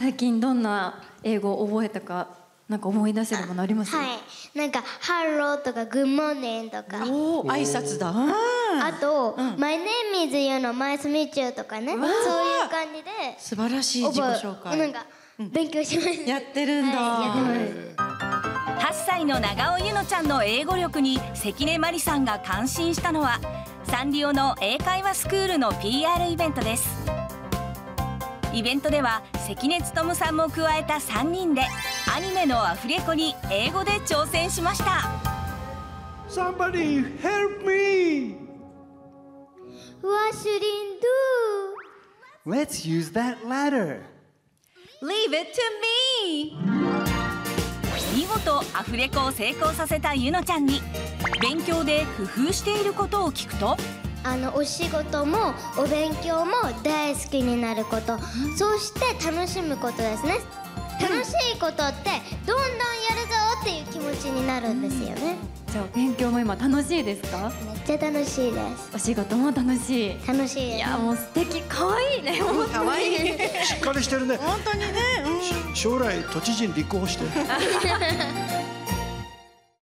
最近どんな英語を覚えたか、なんか思い出せるものあります？ はい、なんかハローとかグッモーニングとか、 おー、挨拶だ。 あと、My name is 言うの、Nice to meet you とかね、そういう感じで素晴らしい自己紹介。 なんか勉強しました。 やってるんだ。 やってます。 8歳の長尾ゆのちゃんの英語力に関根麻里さんが感心したのはサンリオの英会話スクールの PR イベントです。イベントでは関根勤さんも加えた3人でアニメのアフレコに英語で挑戦しました。 Somebody help me! What should I do? Let's use that ladder. Leave it to me! 見事アフレコを成功させたゆのちゃんに勉強で工夫していることを聞くと、 お仕事もお勉強も大好きになること、そして楽しむことですね。楽しいことってどんどんやるぞっていう気持ちになるんですよね。 じゃあ勉強も今楽しいですか？ めっちゃ楽しいです。 お仕事も楽しい。 楽しいです。 いやもう素敵、可愛いね。 可愛い。 しっかりしてるね。 本当にね。 将来都知事に立候補して。